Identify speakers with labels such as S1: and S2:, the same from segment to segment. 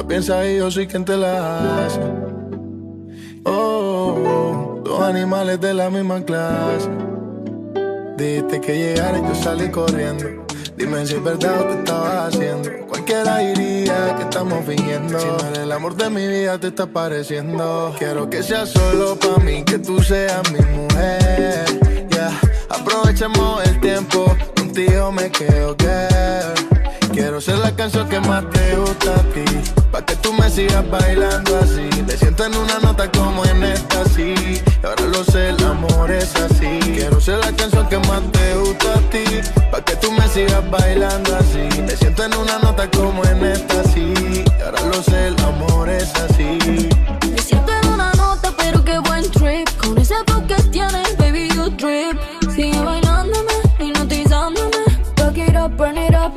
S1: la piensas y yo soy quien te la hace. Dos animales de la misma clase. Dijiste que llegara y yo salí corriendo. Dime si es verdad lo que estabas haciendo. Cualquiera diría que estamos fingiendo. Si no eres el amor de mi vida te está pareciendo. Quiero que sea solo pa' mí, que tú seas mi mujer. Yeah. Aprovechemos el tiempo, contigo me quedo, girl. Quiero ser la canción que más te gusta a ti, pa' que tú me sigas bailando así. Te siento en una nota como en esta, sí. Y ahora lo sé, el amor es así. Quiero ser la canción que más te gusta a ti, pa' que tú me sigas bailando así. Te siento en una nota como en esta, sí. Y ahora lo sé, el amor es así.
S2: Me siento en una nota, pero qué buen trip. Con ese flow que tienes, baby, you trip. Sigue bailándome, hipnotizándome. Back it up, burn it up.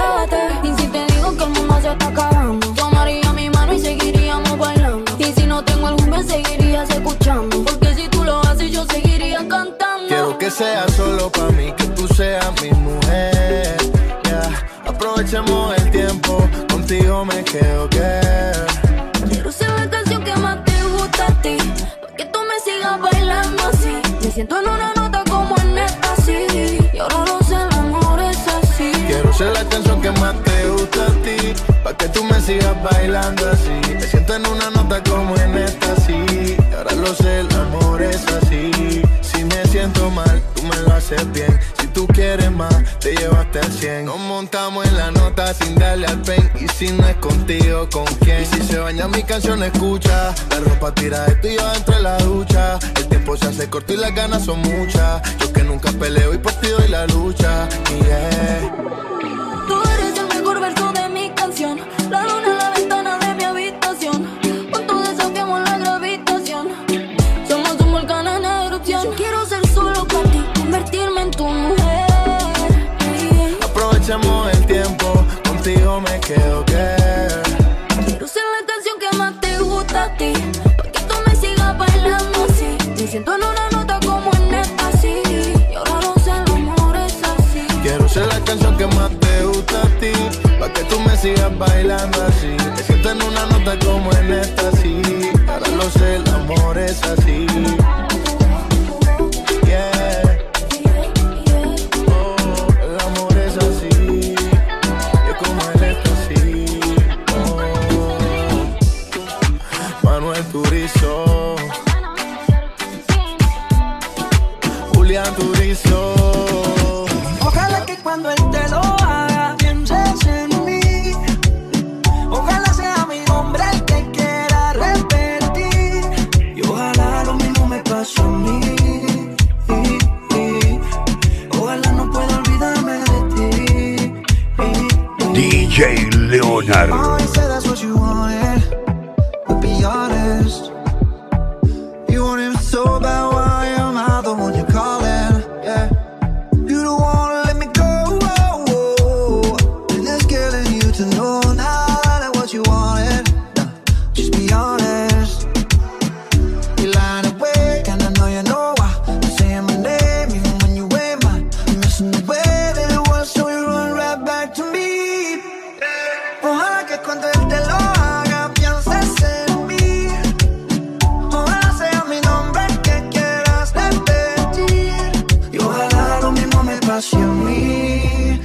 S2: Y si te digo que el mundo se está acabando, tomaría mi mano y seguiríamos bailando. Y si no tengo algún me seguirías escuchando, porque si tú lo haces yo seguiría cantando.
S1: Quiero que sea solo pa' mí, que tú seas mi mujer. Yeah. Aprovechemos el tiempo, contigo me quedo, girl.
S2: Quiero ser la canción que más te gusta a ti, pa' que tú me sigas bailando así. Me siento en una nota como en esta, sí. Y ahora lo sé, el amor es así.
S1: Quiero ser la canción que más te gusta a ti, pa' que tú me sigas bailando así. Te siento en una nota como en esta, sí. Y ahora lo sé, el amor es así. Si me siento mal, tú me lo haces bien. Si tú quieres más, te llevaste al 100. Nos montamos en la nota sin darle al pen. Y si no es contigo, ¿con quién? Y si se baña mi canción, escucha. La ropa tira de tú y yo dentro de la ducha. El tiempo se hace corto y las ganas son muchas. Yo que nunca peleo y por ti doy la lucha. Yeah.
S2: Tú eres el mejor verso de mi canción. La luna en la ventana de mi habitación. Juntos desafiamos la gravitación. Somos un volcán en erupción. Yo quiero ser solo para ti, convertirme en tu mujer.
S1: Aprovechemos el tiempo, contigo me quedo, girl.
S2: Quiero ser la canción que más te gusta a ti, pa' que tú me sigas bailando así. Me siento en una nota como en esta, sí. Y ahora lo sé, el amor es así.
S1: Quiero ser la canción que más te gusta a ti, pa' que tú me sigas bailando así. Me siento en una nota como en esta, sí. Ahora lo sé, el amor es así. Yeah. Oh, el amor es así. Y es como en esta, sí. Oh. Manuel Turizo, Julián Turizo.
S3: Ojalá que cuando él te lo haga pienses en mí. Ojalá sea mi nombre el que quiera repetir. Y ojalá lo mismo me pase a mí. Ojalá no pueda olvidarme de ti.
S4: DJ Leonard.
S3: Oh, you said that's what you wanted, but be honest. You want him so bad, why am I the one you're calling? Yeah. You don't wanna let me go, and it's killing you to know now that what you wanted. No, just be honest. You're lying awake, and I know you know why. You're saying my name even when you ain't mine. You're missing the way that it was, so you run right back to me. Ojalá que cuando él te lo haga pienses en mí. Ojalá sea mi nombre el que quieras repetir. Y ojalá lo mismo me pase a mí.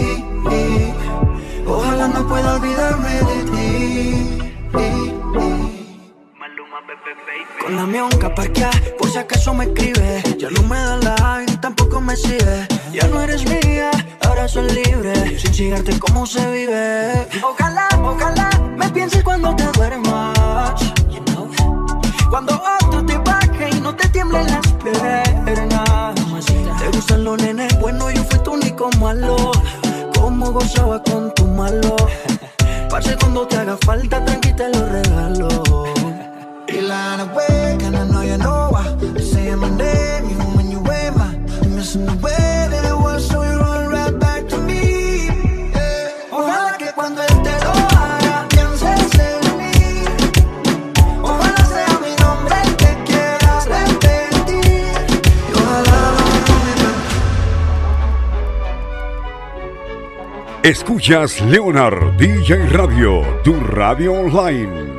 S3: Ojalá no pueda olvidarme de ti. Con la mionca parqueada, por si acaso me escribe. Ya no me da like, tampoco me sigue. Ya no eres mía, ahora soy libre. Sin cigarte, ¿cómo se vive? Ojalá, ojalá me pienses cuando te duermas. You know? Cuando otro te baje y no te tiemblen las piernas. Te gustan los nenes, bueno, yo fui tu único malo. Cómo gozaba con tu malo. Parce, cuando te haga falta, tranqui te lo regalo. You're lying awake, and I know you know why. You're saying my name, even when you ain't mine. You're missing the way that it was, so you run right back to me. Yeah. Ojalá que cuando él te lo haga pienses en mí. Ojalá sea mi nombre el que quieras repetir. Y ojalá no me
S4: Escuchas Leonard DJ Radio, tu radio online.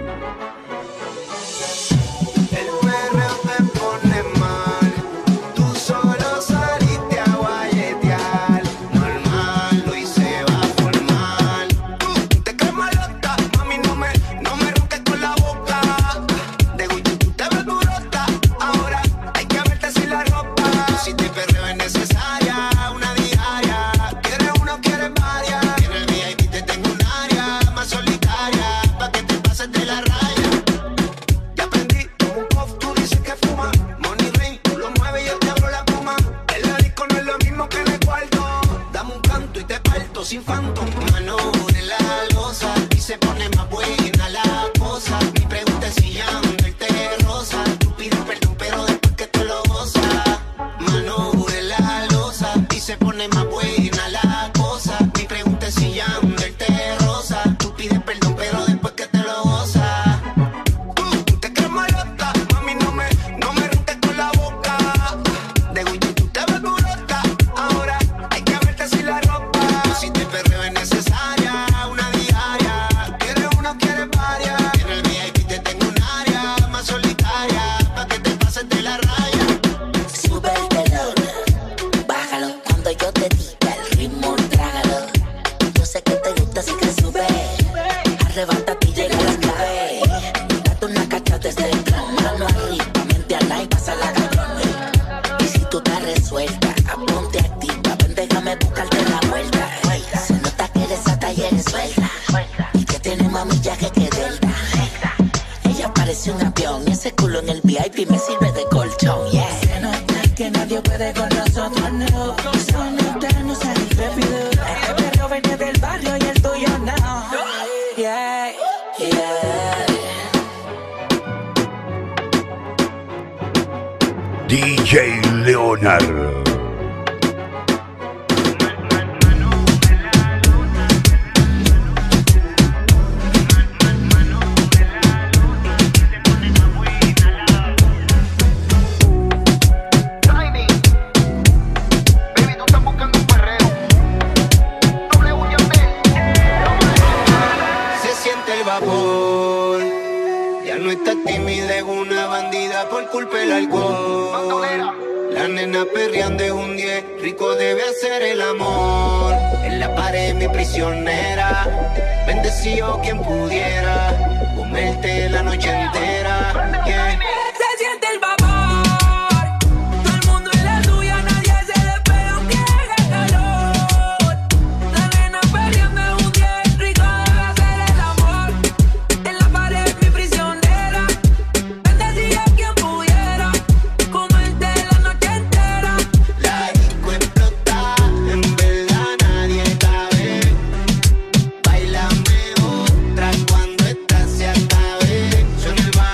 S5: Sin phantom, mano de la losa y se pone más buena la cosa. Mi pregunta es si ya te rosa. Tú pides perdón pero después que te lo goza. Mano de la losa y se pone más buena la cosa. Mi pregunta es si ya te rosa. Tú pides perdón pero después que te lo goza. Te crees malota, mami no me runtes con la boca. De Gucci tú te ves burota. Ahora hay que verte sin la ropa. Si te perreo es necesaria, una diaria. Quieres una, quieres varias. En el VIP te tengo un área más solitaria, pa' que te pases de la raya.
S6: Sube el telón, bájalo cuando yo te diga el ritmo, trágalo. Yo sé que te gusta así que sube. Arrebátate y llega a la nube. Date una cacha desde el tron, mano arriba, mente al aire, pasa la cabrón. Y si tú estás resuelta, aponte activa, ven déjame buscarte la vuelta. Se nota que eres ata y eres suelta, y que tiene más millaje que delta. Ella parece un avión y ese culo en el VIP me sirve de colchón, yeah. Se nota que nadie puede con nosotros, no. Se nota, no salí rápido. Este perro viene del barrio y el tuyo no. Yeah, yeah.
S4: DJ Leonard.
S5: Ya no está tímida, es una bandida por culpa del alcohol. La nena perreando es un 10, rico debe hacer el amor. En la pared mi prisionera, bendecido quien pudiera comerte la noche entera, yeah.
S7: Se siente el vapor, todo el mundo en la suya, nadie se despega aunque haga calor. La nena perreando es un 10, rico debe hacer el amor. En la pared mi prisionera, bendecida quien pudiera comerte la noche entera.
S5: La disco explota, en verdad nadie cabe. Bailame otra cuando esta se acabe. Suena el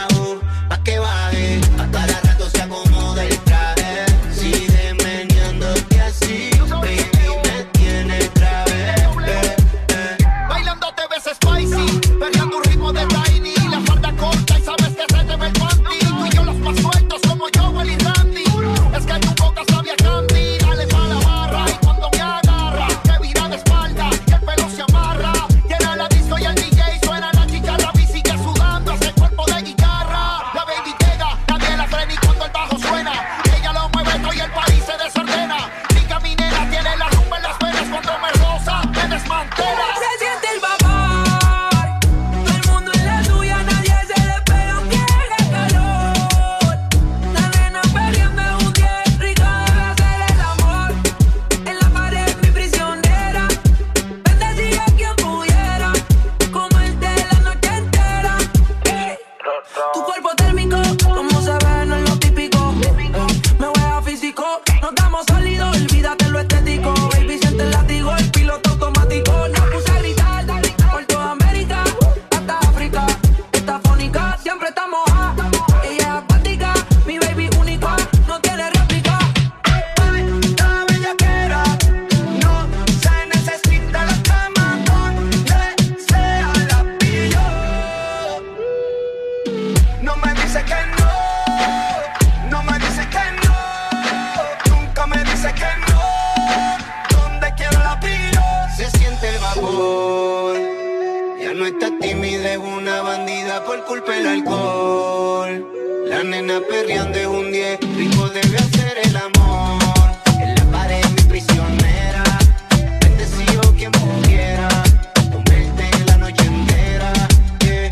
S5: Ya no está tímida, es una bandida por culpa del alcohol. La nena perreando es un 10, rico debe hacer el amor. En la pared mi prisionera, bendecido quien pudiera comerte la noche entera. Yeah.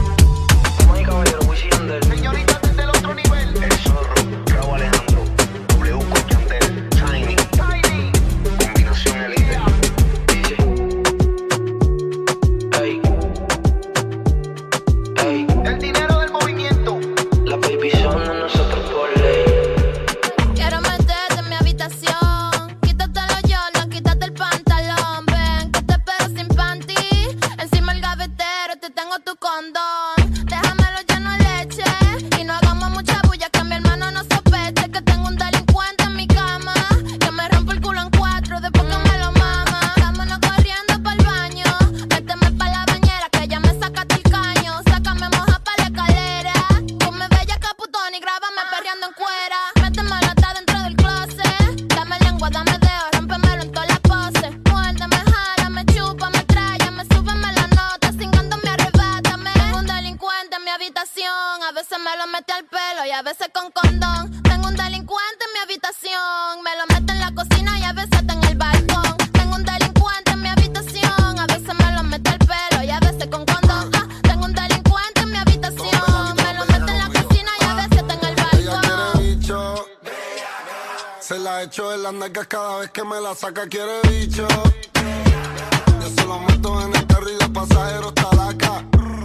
S5: Señorita desde el otro nivel.
S8: El Zorro, Raúl Alejandro, W con Yandel, Tiny, combinación elite. Dice, ey, ey,
S5: El dinero del movimiento.
S8: la baby son de nosotros por ley.
S2: Quiero meterte en mi habitación. Quítate los yolos, quítate el pantalón. Ven, que te espero sin panty. Encima el gavetero, te tengo tu condón. Déjamelo lleno de leche. Y no hagamos mucha bulla, que mi hermano no sospeche que tengo un delincuente en mi cama. Que me rompo el culo en 4 después que me lo mama. Vámonos corriendo pa'l baño. Méteme pa' la bañera, que ya me sacaste el caño. Sácame moja pa' la escalera. Ponme bella caputón y grábame perreando en cuera. Métemelo hasta dentro del closet. Dame lengua, dame dedo, rómpemelo en todas las poses. Muérdeme, jálame, chúpame, tráyame, súbeme la nota, cingándome, arrebátame. Tengo un delincuente en mi habitación. A veces me lo mete al pelo y a veces con condón. Tengo un delincuente en mi habitación. Me lo mete en la cocina y a veces está en el balcón. Tengo un delincuente en mi habitación. A veces me lo mete al pelo y a veces con condón. Tengo un delincuente en mi habitación. Me lo mete en la cocina y a veces está en el
S1: Ella quiere
S2: balcón.
S1: bicho. Se la echo en las nalgas cada vez que me la saca, quiere bicho. Yo se lo meto en el carril de pasajeros, está la acá.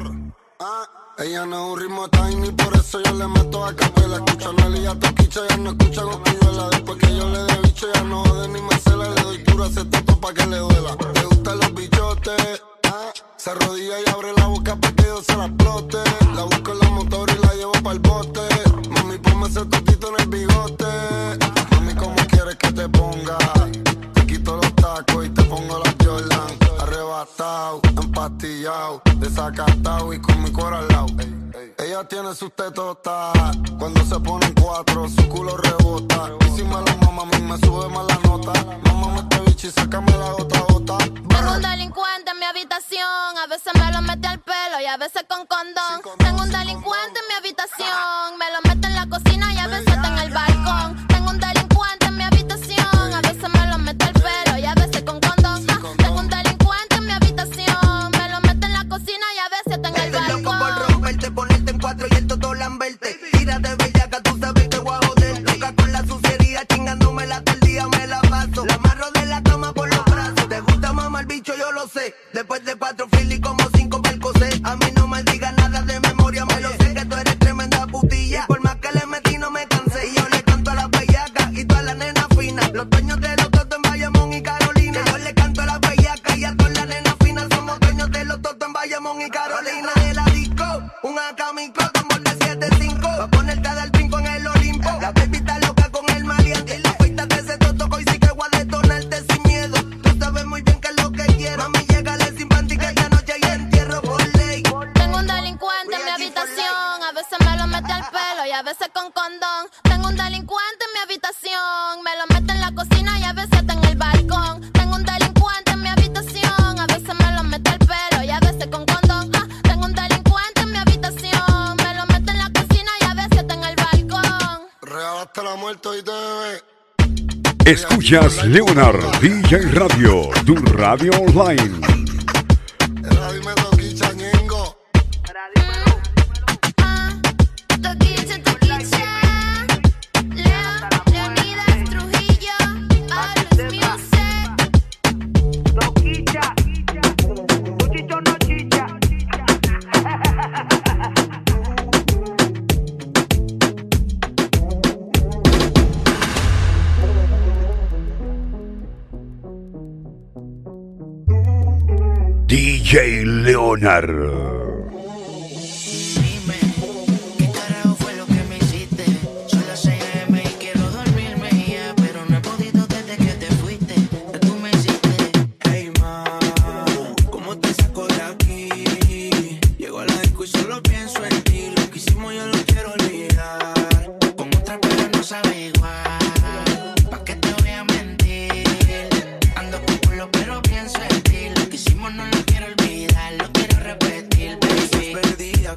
S1: Ella no es un ritmo tiny, por eso yo le meto a capela. Escucha a Nelly y a Toquicha, ya no escucha Cosculluela. Después que yo le dé bicho, ya no jode ni me cela. Le doy dura ese toto pa' que le duela. Le gustan los bichotes, se arrodilla y abre la boca pa' que yo se la explote. La busco en la motor y la llevo pa'l bote. Mami, ponme ese totito en el bigote. Mami, ¿cómo quieres que te ponga? Te quito los tacos y te pongo las Jordan. Arrebatado, empastillado, desacatado y con mi cuero al lado. Ella tiene sus tetotas, cuando se ponen 4, su culo rebota. Y si me lo mama, a mí me sube más la nota. Mámame este bicho y sácame la gota a gota.
S2: Tengo un delincuente en mi habitación. A veces me lo mete al pelo y a veces con condón. Tengo un delincuente en mi habitación. Me lo mete en la cocina y a veces está en el balcón. Tengo un delincuente en mi habitación. A veces me lo mete al pelo y a veces con condón. Tengo un delincuente en mi habitación. Me lo mete en la cocina y a veces está en el
S3: Estoy loco por
S2: balcón.
S3: romperte, ponerte en 4 y el toto lamberte. Tírate bellaca, tú sabes que voy a joder. Loca con la suciería, chingándomela todo el día, me la paso. La amarro de la cama por los brazos. Te gusta mamá el bicho, yo lo sé. Después de 4 fili como 5 percocé. A mí no me digas nada de memoria, me lo sé que tú eres tremenda putilla. Y por más que le metí no me cansé. Y yo le canto a las bellacas y todas las nenas finas. Los dueños de los totos en Bayamón y Carolina. Que yo le canto a las bellacas y a todas las nenas finas. Somos dueños de los totos en Bayamón y Carolina. De la disco, un acamico, tambor de 7-5. Va a ponerte a dar brinco en el Olimpo. La baby está loca con el maleante. La feita de ese toto hoy sí que voy a detonarte sin miedo. Tú sabes muy bien que es lo que quiero. Mami, llégale sin panty que esta noche hay entierro por ley.
S2: Tengo un delincuente en mi habitación. A veces me lo mete al pelo y a veces con condón. Tengo un delincuente en mi habitación. Me lo mete en la cocina y a veces está en el balcón. Tengo un delincuente en mi habitación. A veces me lo mete al pelo y a veces con condón. Tengo un delincuente en mi habitación. Me lo mete en la cocina y a veces está en el balcón.
S1: Real hasta la muerte y te bebé.
S4: Escuchas Leonard DJ Radio, tu radio online.
S1: Dime Toquicha, Ñengo.
S2: Toquicha, Toquicha. Leonidas Trujillo. Alus Music.
S3: Toquicha, tu chicho no chicha.
S4: DJ Leonard.
S6: Dime, ¿qué carajo fue lo que me hiciste? Son las 6 AM y quiero dormirme ya, pero no he podido desde que te fuiste. ¿Qué tú me hiciste?
S3: Hey ma, ¿cómo te saco de aquí? Llego a la disco y solo pienso en ti. Lo que hicimos yo lo quiero olvidar.
S6: Con otra pero no sabe igual. ¿Pa' qué te voy a mentir? Ando con culo pero pienso en ti. Lo que hicimos no lo quiero olvidar. Lo quiero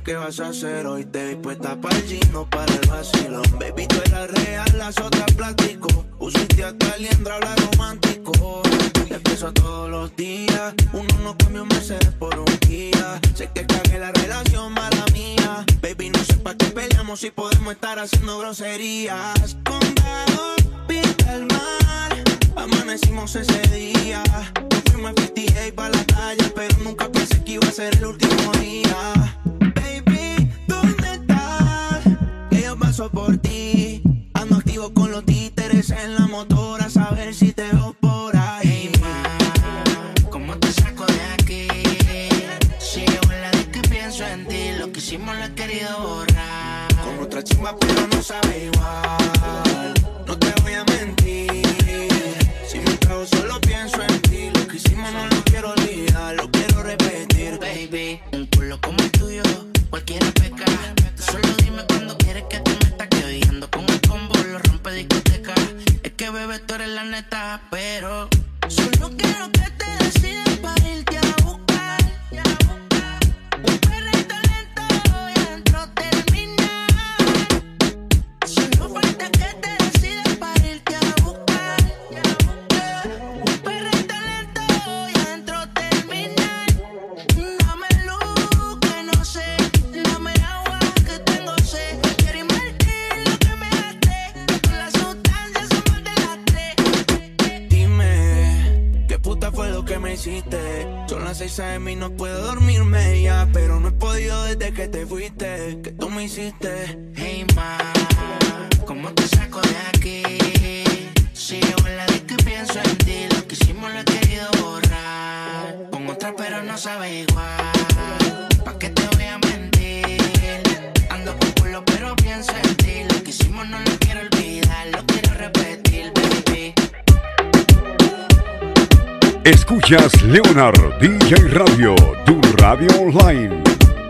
S3: ¿qué vas a hacer hoy? Te vi puesta para el gino, para el vacilón. Baby, tú eras real, las otras platico. Pusiste hasta liendra, habla romántico. Empiezo todos los días. Uno no cambia un Mercedes por un Kia. Sé que cagué la relación, mala mía. Baby, no sé pa' qué peleamos si podemos estar haciendo groserías. Condado, pinta el mar. Amanecimos ese día. Fuimos a 58 pa' la calle, pero nunca pensé que iba a ser el último día. Baby, ¿dónde estás? Que yo paso por ti. Ando activo con los títeres en la motora, a saber si te veo por ahí.
S6: Hey, ma, ¿cómo te saco de aquí? Si yo en la disco y pienso en ti, lo que hicimos lo he querido borrar.
S3: Con otra chimba pero no sabe igual. No te voy a mentir. Si me trago solo pienso en ti. Lo que hicimos no lo quiero olvidar, lo quiero repetir.
S6: Baby, un culo como el tuyo, cualquiera peca. Tú solo dime cuando quieres que te meta. Que hoy ando con el combo, lo rompe discoteca. Es que bebé, tú eres la neta, pero solo quiero que te decidas para irte a buscar. Un perrito lento y adentro terminar. Solo falta que te decidas para irte a buscar. Un perrito lento y adentro terminar. Dame luz que no sé, dame agua que tengo sed. Quiero invertir lo que me gasté, con las sustancias somos de las tres.
S3: Dime, ¿qué puta fue lo que me hiciste? Son las 6 AM y no puedo dormirme ya. Pero no he podido desde que te fuiste. ¿Qué tú me hiciste?
S6: Hey, ma, ¿cómo te saco de aquí? Si yo en la disco y pienso en ti, lo que hicimos lo he querido borrar. Con otra pero no sabe igual. ¿Pa' qué te voy a mentir? Ando con culo pero pienso en ti. Lo que hicimos no lo quiero olvidar, lo quiero repetir, baby.
S4: Escuchas Leonard DJ Radio, tu radio online.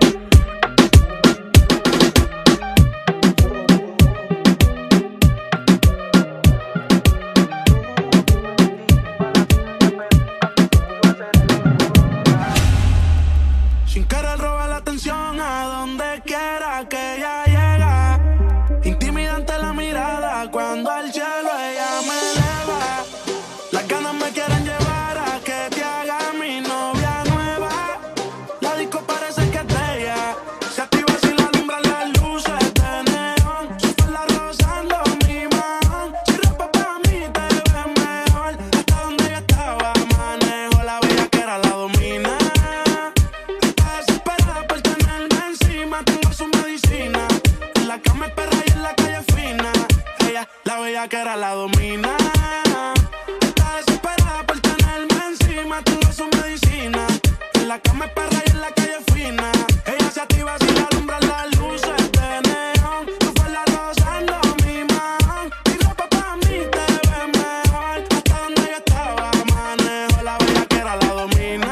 S3: Sin querer robar la atención a donde quiera que ella llega. Intimidante la mirada cuando al cielo ella me eleva. Las ganas me quieren llevar a que te haga mi novia nueva. La disco parece que es de ella. Se activa si la alumbran las luces de neón. Su falda rozando mi mano. Si ropa pa' mí te ves mejor. Hasta donde yo estaba manejo. La bella que era la domina. Desesperada por tenerme encima, tengo su medicina. En la cama es perra y en la calle fina. Ella, la bella que era la domina. Está desesperada por tenerme encima, tengo su medicina. En la cama es perra y en la calle fina. Ella se activa si la alumbran las luces de neón. Tu falda rozando mi mano. Mi ropa pa' mí te ve mejor. Hasta donde yo estaba manejo. La bella que era la domina.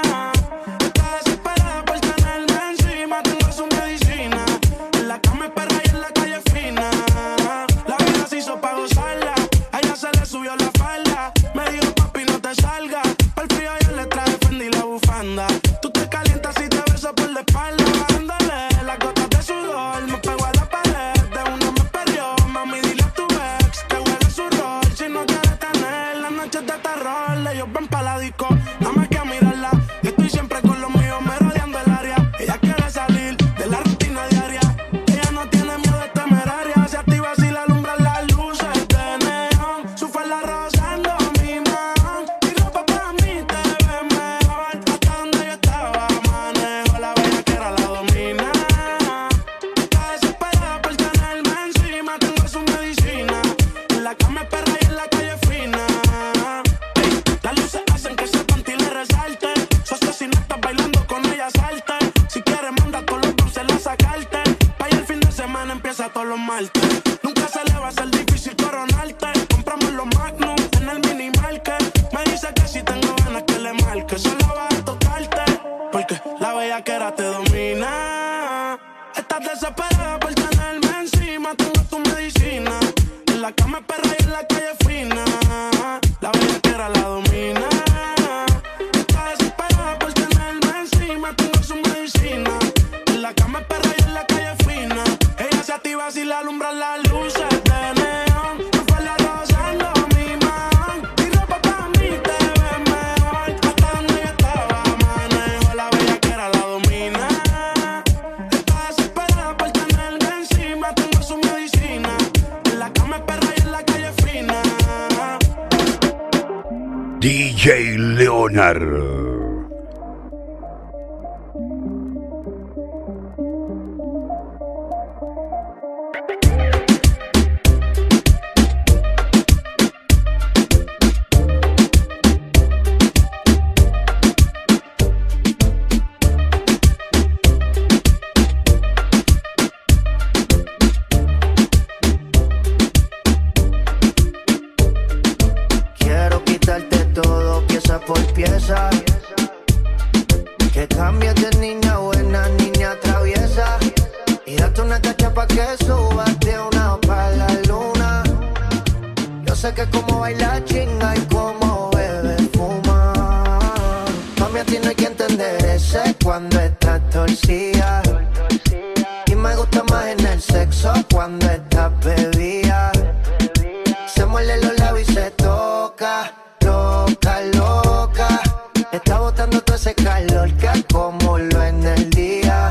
S3: Está desesperada por tenerme encima, tengo su medicina. En la cama es perra y en la calle fina. La vida se hizo pa' gozarla, a ella se le subió la falda. Me dijo papi no te salgas, pa'l frío yo le traje Fendi y la bufanda. Tú te calientas si te beso por la espalda. Bajándole las gotas de sudor, me pegó a la pared, de una me perdió. Mami dile a tu ex que huele su rol. Si no quieres tener las noches de terror, ellos van pa' la disco, nada más que a mirarla. Estoy siempre con los míos, me rodeando el área. Ella quiere salir de la rutina diaria. Ella no tiene miedo de temeraria. Se activa si la alumbran las luces de neón. Su falda rozando mi mano. Mi ropa pa' mí te ve mejor. Hasta donde yo estaba manejo. La bella que era la domina. Está desesperada por tenerme encima, tengo su medicina. En la cama es perra y en la calle fina. Ey, las luces hacen que ese panty le resalte. Su asesinato bailando con ella salte. Si quieres manda todos los dulces la sacarte. Pa' allá el fin de semana empieza todos los martes. Nunca se le va a hacer difícil coronarte. Compramos los Magnum en el mini market. Me dice que si tengo ganas que le marque. Solo va a tocarte porque la bella que era te domina. Estás desesperada por tenerme encima, tengo tu medicina. En la cama es perra y en la calle fina. La bella que era la domina. Está desesperada por tenerme encima, tengo su medicina. En la cama es perra
S4: DJ Leonard.
S3: Quiero quitarte todo pieza por pieza. Que cambies de niña buena, niña traviesa. Y date una cacha pa' que subas de una pa' la luna. Yo sé que como baila chinga y como bebe fuma. Mami, a ti no hay que entender ese cuando estás torcida. Y me gusta más en el sexo cuando estás bebida. Se muerde los labios y se toca, loca, loca. Está botando todo ese calor que acumuló en el día.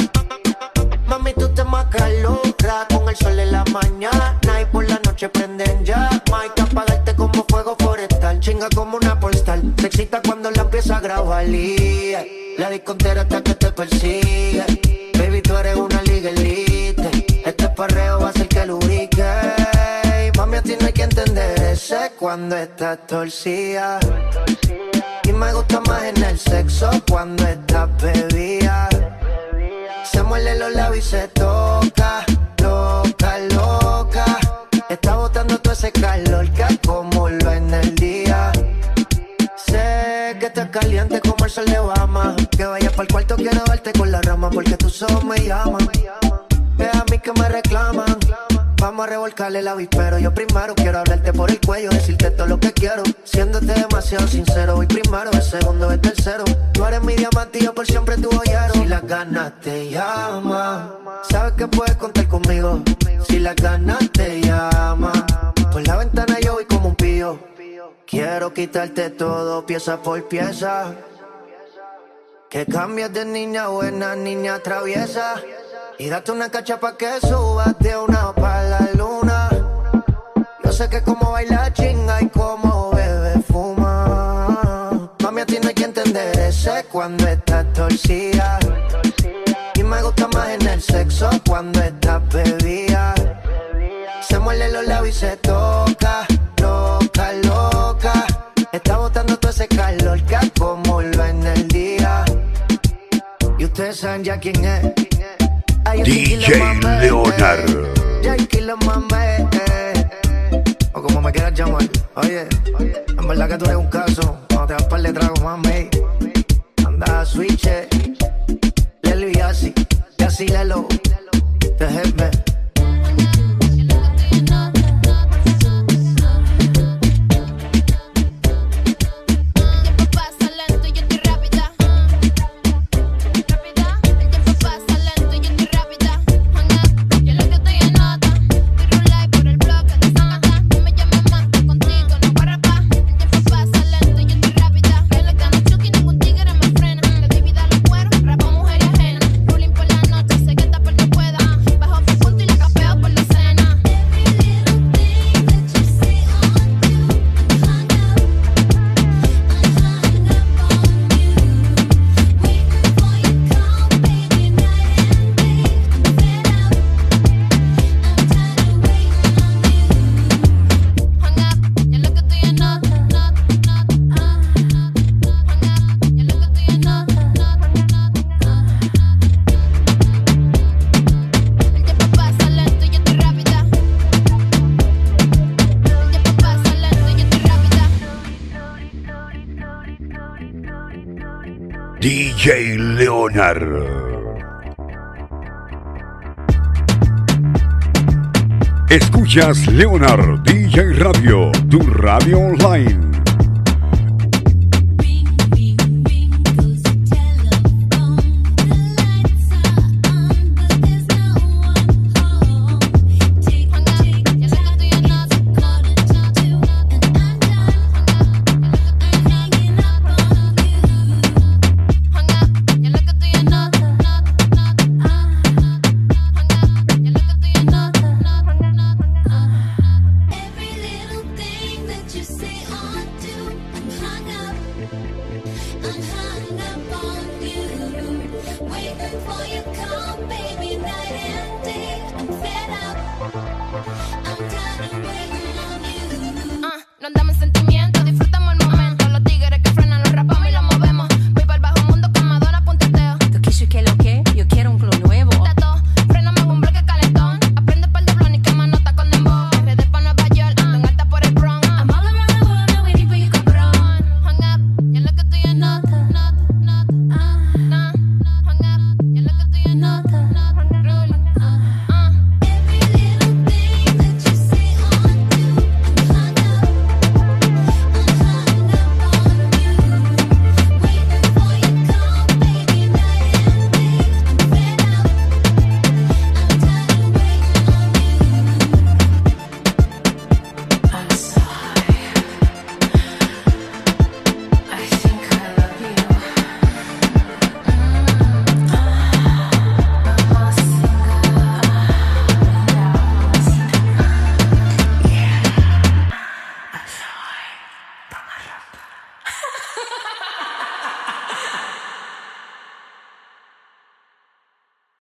S3: Mami, tú te marcas loca con el sol en la mañana y por la noche prenden llama. Hay que apagarte como fuego forestal, chinga como una postal. Se excita cuando la empieza a grabar y la discontera hasta que te persigue. Baby, tú eres una liga elite. Este perreo va a ser que lubrique. Mami, a ti no hay que entender ese cuando estás torcida. Y me gusta más en el sexo cuando estás bebida. Se muerde los labios y se toca, loca, loca. Está botando todo ese calor que acumuló en el día. Sé que estás caliente como el sol de Obama. Que vayas pa'l cuarto, quiero verte con la rama. Porque tus ojos me llaman. Es a mí que me reclaman. Vamos a revolcarle el avispero. Yo primero quiero hablarte por el cuello, decirte todo lo que quiero. Siéndote demasiado sincero, voy primero, el segundo es tercero. Tú eres mi diamante y yo por siempre tu joyero. Si las ganas te llaman, sabes que puedes contar conmigo. Si las ganas te llaman, por la ventana yo voy como un pillo. Quiero quitarte todo pieza por pieza. Que cambies de niña buena, niña traviesa. Y date una cacha pa' que subas de una pa' la luna. Yo sé que como baila chinga y como bebe fuma. Mami, a ti no hay que entender ese cuando estás torcida. Y me gusta más en el sexo cuando estás bebida. Se muerde los labios y se toca, loca, loca. Está botando todo ese calor que acumuló en el día. Y ustedes saben ya quién es.
S4: DJ Leonard.
S3: O como me quieras llamar. Oye, en verdad que tú eres un caso. Cuando te das par de trago, mami. Anda a switch, Lelo y así Lelo. Déjeme.
S4: DJ Leonard. Escuchas Leonard DJ Radio, tu radio online.